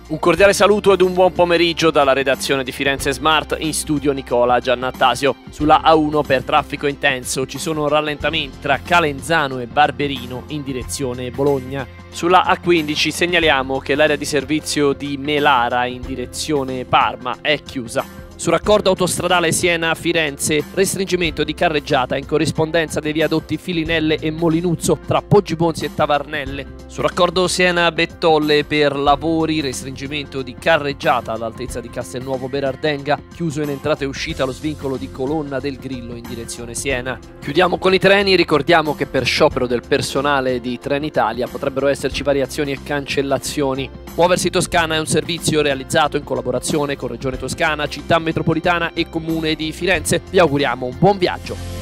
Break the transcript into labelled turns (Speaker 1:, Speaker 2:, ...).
Speaker 1: Un cordiale saluto ed un buon pomeriggio dalla redazione di Firenze Smart, in studio Nicola Giannattasio. Sulla A1 per traffico intenso ci sono rallentamenti tra Calenzano e Barberino in direzione Bologna. Sulla A15 segnaliamo che l'area di servizio di Melara in direzione Parma è chiusa. Sul raccordo autostradale Siena-Firenze, restringimento di carreggiata in corrispondenza dei viadotti Filinelle e Molinuzzo tra Poggibonsi e Tavarnelle. Sul raccordo Siena-Bettolle per lavori, restringimento di carreggiata all'altezza di Castelnuovo Berardenga, chiuso in entrata e uscita lo svincolo di Colonna del Grillo in direzione Siena. Chiudiamo con i treni, ricordiamo che per sciopero del personale di Trenitalia potrebbero esserci variazioni e cancellazioni. Muoversi Toscana è un servizio realizzato in collaborazione con Regione Toscana, Città Metropolitana e Comune di Firenze. Vi auguriamo un buon viaggio.